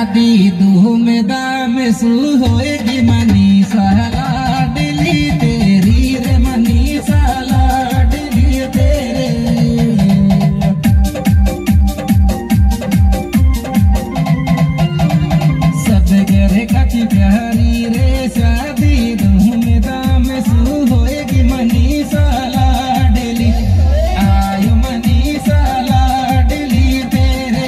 शादी धूमधाम सु होएगी मनीषा लाडली तेरी रे मनीषा लाडली तेरे। सब घर कची प्यारी रे शादी धूमधाम सु होएगी मनीषा लाडली आयु मनीषा लाडली तेरे।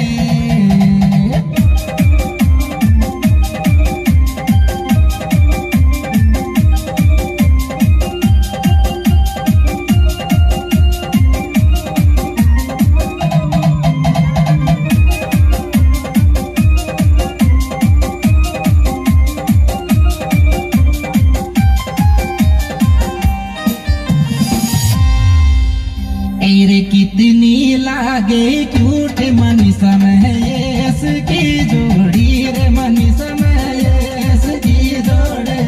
तेरे कितनी लागे क्यूट मनीषा महेश की जोड़ी रे मनीषा महेश की जोड़े।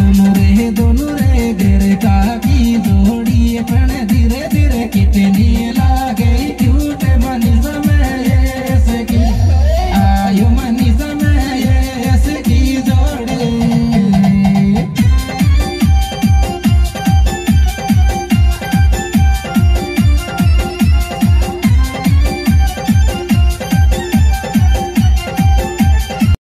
दोनों रे गेरे का की जोड़ी पण धीरे धीरे कितनी